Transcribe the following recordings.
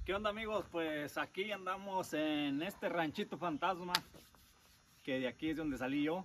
¿Qué onda, amigos? Pues aquí andamos en este ranchito fantasma, que de aquí es donde salí yo.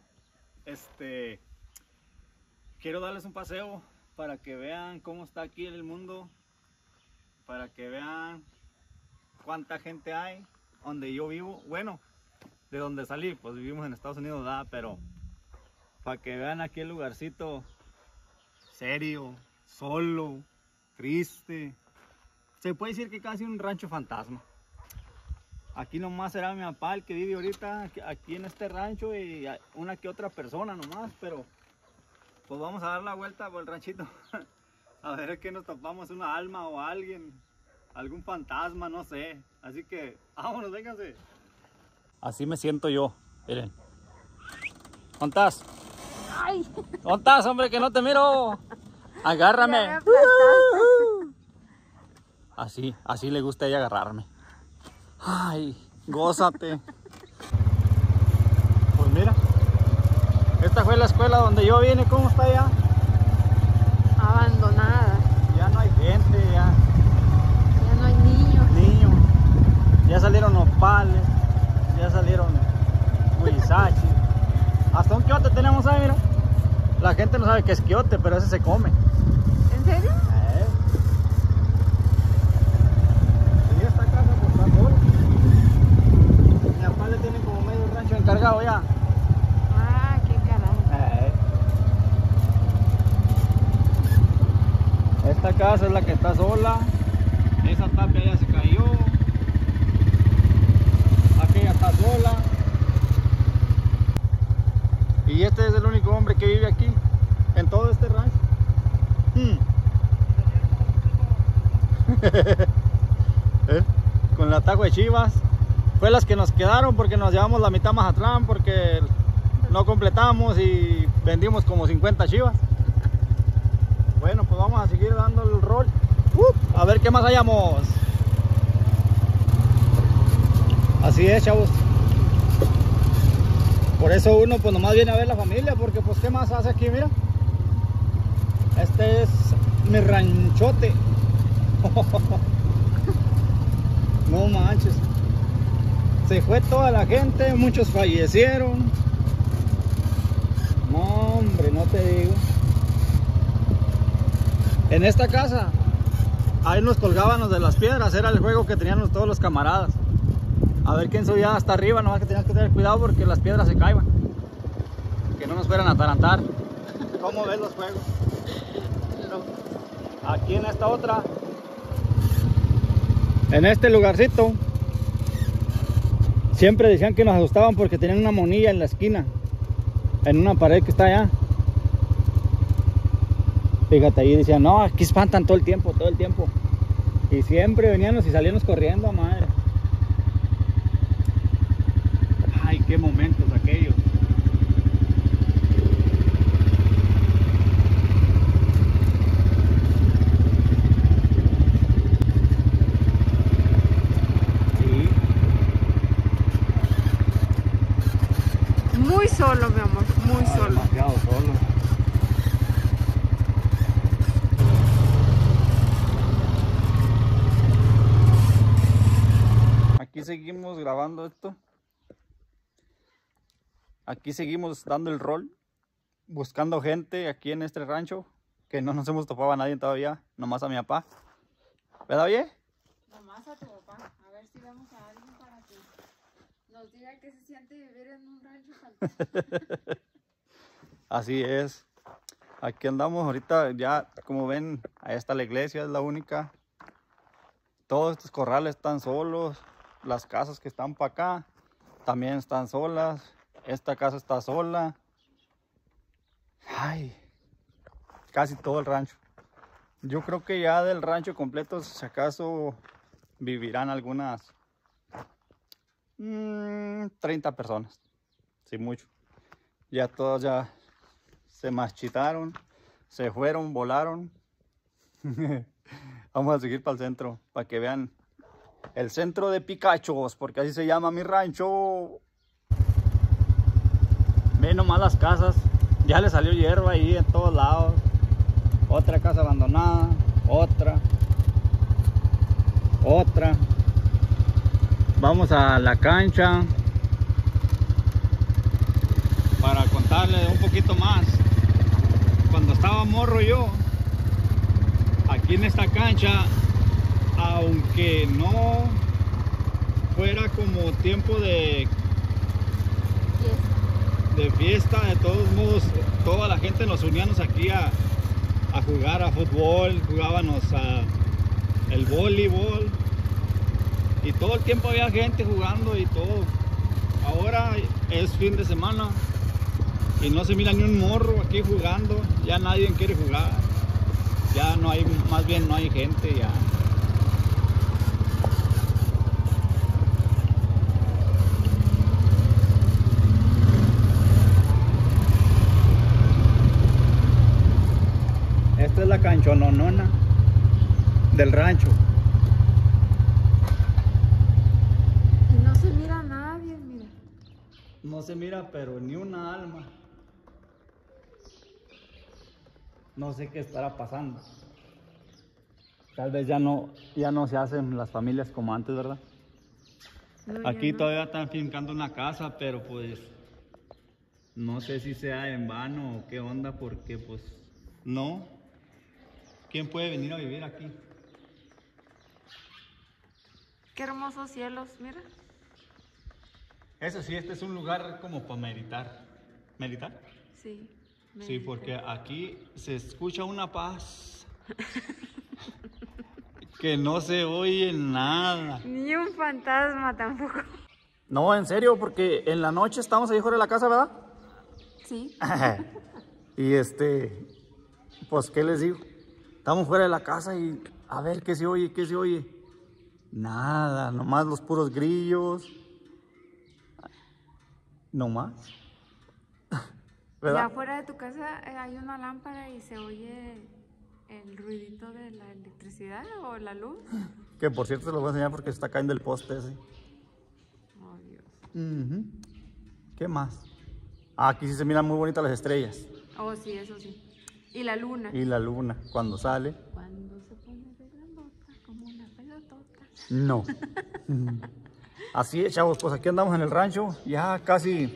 Quiero darles un paseo para que vean cómo está aquí el mundo, para que vean cuánta gente hay donde yo vivo. Bueno, de donde salí, pues vivimos en Estados Unidos, ¿verdad? Pero para que vean aquí el lugarcito serio, solo, triste. Se puede decir que casi un rancho fantasma. Aquí nomás será mi papá el que vive ahorita aquí en este rancho y una que otra persona nomás, pero pues vamos a dar la vuelta por el ranchito a ver qué nos topamos, una alma o alguien, algún fantasma, no sé. Así que vámonos, vénganse. Así me siento yo, miren. ¿Dónde estás? ¡Ay! ¿Dónde estás, hombre, que no te miro? Agárrame. Así le gusta a ella agarrarme. Ay, gózate. Pues mira, esta fue la escuela donde yo vine. ¿Cómo está ya? Abandonada. Ya no hay gente, ya No hay niños. Ya salieron nopales, ya salieron huizaches. Hasta un quiote tenemos ahí, mira. La gente no sabe qué es quiote, pero ese se come. ¿En serio? Y esta casa pues está sola. Mi papá le tiene como medio rancho encargado ya. Ah, qué carajo. Esta casa es la que está sola. Esa tapia ya se cayó. Aquella está sola. Y este es el único hombre que vive aquí, en todo este rancho. Con el atajo de chivas. Fue las que nos quedaron porque nos llevamos la mitad más atrás porque no completamos y vendimos como 50 chivas. Bueno, pues vamos a seguir dando el rol. A ver qué más hallamos. Así es, chavos. Por eso uno pues nomás viene a ver la familia, porque pues qué más hace aquí, mira. Este es mi ranchote. No manches. Se fue toda la gente, muchos fallecieron. No, hombre, no te digo. En esta casa, ahí nos colgábamos de las piedras, era el juego que tenían todos los camaradas. A ver quién subía hasta arriba, nomás que tenías que tener cuidado porque las piedras se caían. Que no nos fueran a atarantar. ¿Cómo ves los juegos? Aquí en esta otra, en este lugarcito, siempre decían que nos asustaban porque tenían una monilla en la esquina, en una pared que está allá. Fíjate, ahí decían, no, aquí espantan todo el tiempo. Y siempre veníamos y salíamos corriendo a madre. Ay, qué momentos aquellos. Sí. Muy solo, mi amor, muy solo. Demasiado solo. Aquí seguimos grabando esto. Aquí seguimos dando el rol, buscando gente aquí en este rancho, que no nos hemos topado a nadie todavía, nomás a mi papá. ¿Verdad, oye? Nomás a tu papá, a ver si vemos a alguien para que nos diga qué se siente vivir en un rancho fantasma. Así es. Aquí andamos ahorita, ya como ven, ahí está la iglesia, es la única. Todos estos corrales están solos, las casas que están para acá también están solas. Esta casa está sola. Ay, casi todo el rancho. Yo creo que ya del rancho completo, si acaso vivirán algunas 30 personas, sí, mucho. Ya todos ya se marchitaron, se fueron, volaron. Vamos a seguir para el centro, para que vean el centro de Picachos, porque así se llama mi rancho. Ven nomás las casas, ya le salió hierba ahí en todos lados. Otra casa abandonada, otra. Vamos a la cancha para contarles un poquito más. Cuando estaba morro yo, aquí en esta cancha, aunque no fuera como tiempo de fiesta, de todos modos, toda la gente nos uníamos aquí a jugar a fútbol, jugábamos a el voleibol y todo el tiempo había gente jugando y todo. Ahora es fin de semana y no se mira ni un morro aquí jugando, ya nadie quiere jugar, ya no hay, más bien no hay gente ya. Esta es la canchononona del rancho. Y no se mira a nadie, mira. No se mira, pero ni una alma. No sé qué estará pasando. Tal vez ya no se hacen las familias como antes, ¿verdad? No, Aquí no. todavía están fincando una casa, pero pues no sé si sea en vano o qué onda, porque pues no. ¿Quién puede venir a vivir aquí? Qué hermosos cielos, mira. Eso sí, este es un lugar como para meditar. ¿Meditar? Sí. Sí, porque aquí se escucha una paz que no se oye nada. Ni un fantasma tampoco. No, en serio, porque en la noche estamos ahí fuera de la casa, ¿verdad? Sí. Y pues, ¿qué les digo? Estamos fuera de la casa y a ver qué se oye, qué se oye. Nada, nomás los puros grillos. Nomás. ¿Verdad? Ya afuera de tu casa hay una lámpara y se oye el ruidito de la electricidad o la luz. Que por cierto se lo voy a enseñar porque se está cayendo el poste ese. Oh, Dios. Ujú. ¿Qué más? Aquí sí se miran muy bonitas las estrellas. Oh, sí, eso sí. Y la luna. Y la luna, cuando sale. Cuando se pone de grandota como una pelotota. No. Así es, chavos, pues aquí andamos en el rancho, ya casi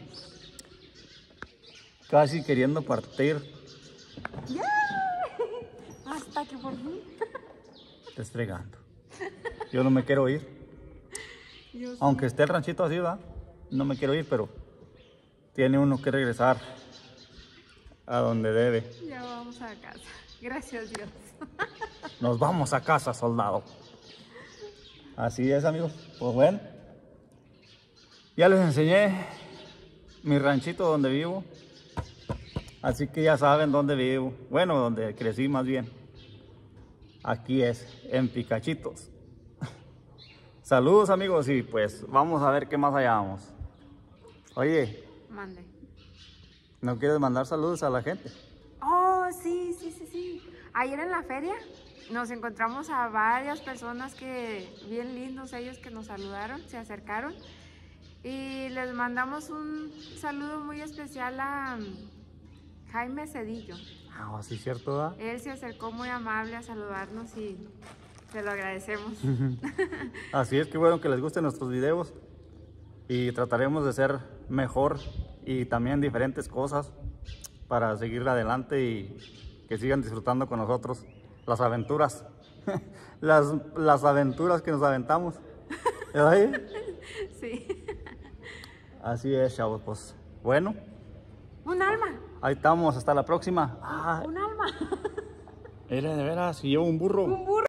queriendo partir. ¡Yeah! Hasta que por fin. Te fregando. Yo no me quiero ir. Yo sí. Aunque esté el ranchito así, ¿verdad? No me quiero ir, pero tiene uno que regresar a donde debe. Ya vamos a casa. Gracias, Dios. Nos vamos a casa, soldado. Así es, amigos. Pues bueno, ya les enseñé mi ranchito donde vivo. Así que ya saben dónde vivo. Bueno, donde crecí más bien. Aquí es, en Picachitos. Saludos, amigos, y pues vamos a ver qué más hallamos. Oye, Mande. ¿no quieres mandar saludos a la gente? Oh, sí. Ayer en la feria nos encontramos a varias personas que, bien lindos ellos, que nos saludaron, se acercaron. Y les mandamos un saludo muy especial a Jaime Cedillo. Ah, sí, cierto, ¿verdad? Él se acercó muy amable a saludarnos y se lo agradecemos. Así es, que bueno que les gusten nuestros videos y trataremos de ser mejor y también diferentes cosas para seguir adelante y que sigan disfrutando con nosotros las aventuras, las aventuras que nos aventamos. ¿Verdad? Sí. Así es, chavos, pues bueno, Un alma. ahí estamos, hasta la próxima. Ah, Un alma. era de veras, si llevo un burro. Un burro.